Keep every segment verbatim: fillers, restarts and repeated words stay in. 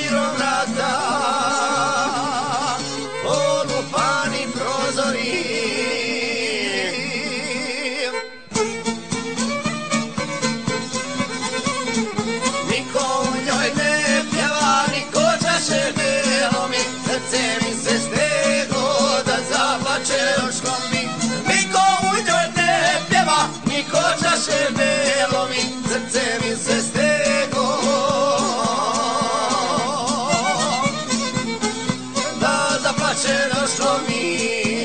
širom vrata, polupani prozori. Niko u njoj ne pjeva, niko čaše ne lomi, srce mi se stego da zaplače još lomi. Niko u njoj ne pjeva, niko čaše ne lomi, srce mi se stego da zaplače još lomi.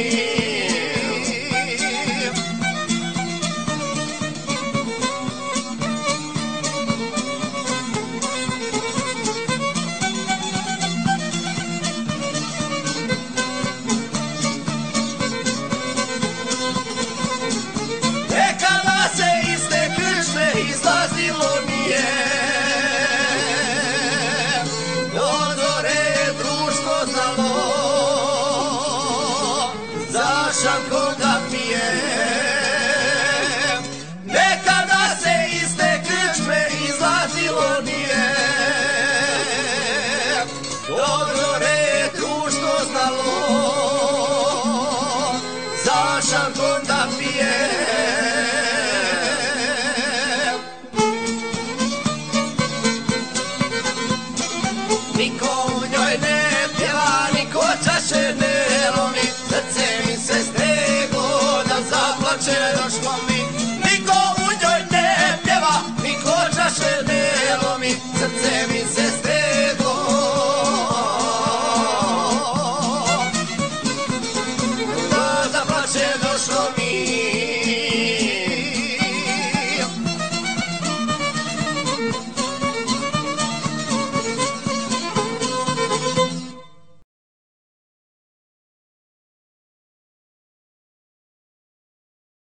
Nekada se iz te križme izlazilo nije, odore je društvo znalo, za šankom da